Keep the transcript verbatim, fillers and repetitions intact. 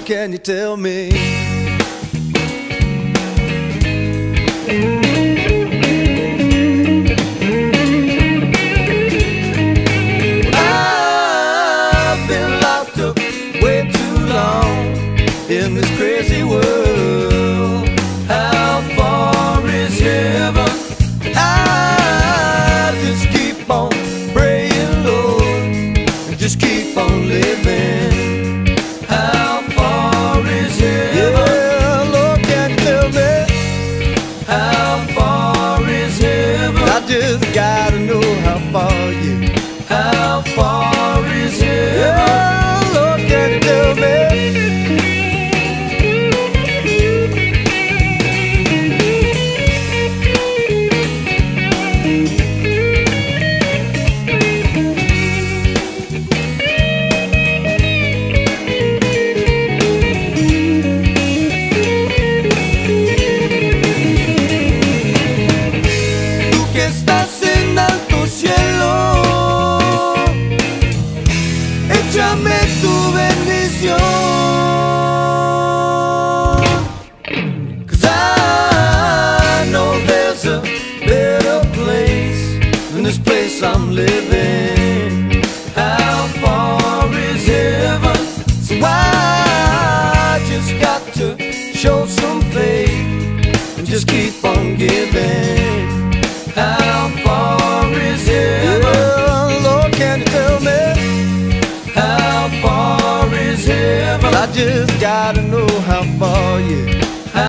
can you tell me? I've been locked up way too long in this crazy world. How far is heaven? I just keep on praying, Lord, and just keep on living. How far is heaven? Yeah, Lord, can you tell me? How far is heaven? I just gotta know how far you. How far is heaven? Yeah, Lord, can you tell me? Estás en alto cielo, échame tu bendición, 'cause I know there's a better place than this place I'm living. How far is heaven? So I just got to show some faith and just keep on giving. How far is heaven? Yeah, Lord, can you tell me? How far is heaven? I just gotta know how far